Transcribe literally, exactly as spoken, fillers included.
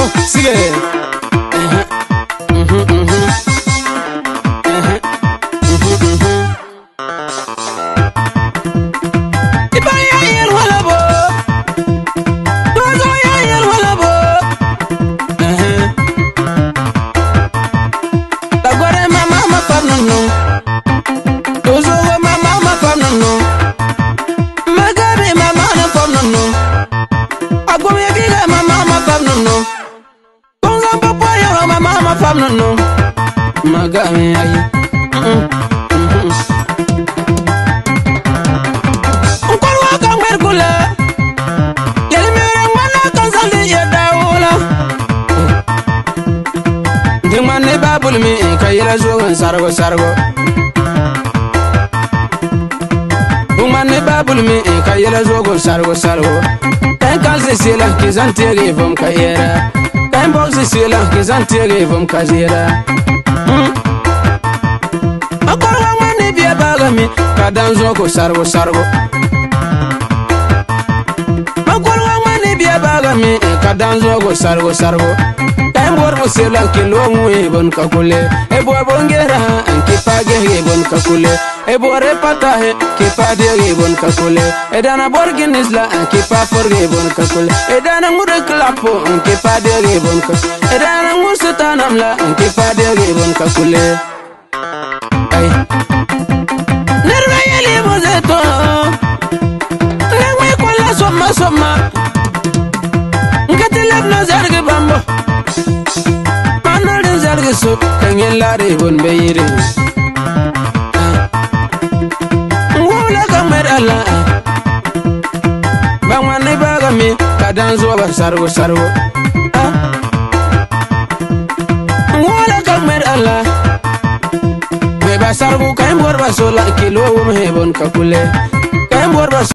sige mhm mhm ibaya yel wala bo dozo yel wala bo la gore mama ma pam no dozo mama ma pam no magari mama na pam no agome giga mama ma pam no konga papa yo mama ma pam no magami ayi onkolwa ka mergula yeli mere wana kanzali ya dawola ndimane babul mi kayela zo sargo sargo ndimane babul mi kayela zo sargo sargo kan kalse sela kizantere vom kayera kan box sela kizantere vom kazera akorwa mane biya bagami kadan zo ko sargo sargo akorwa mane biya bagami kadan zo ko sargo sargo kan bor mo sela kilo mu bon kakule e bo bongera anki page he bon kakule e bo repata he ki pade he bon kakule e dana borgin isla anki pa forge bon kakule e dana mure klapo anki pade he bon kakule e dana musutanam la anki pade he bon kakule ay nerve yeli bozeto lewe ko la soma soma ngati lebno zarge bambo manal zarge so kanyen lare bon beyire ngula kamer ala bangwane bagami kadan zo ba sargo sargo ngula kamer ala sarbu kaim borba sola kilo me bon kakule kaim borba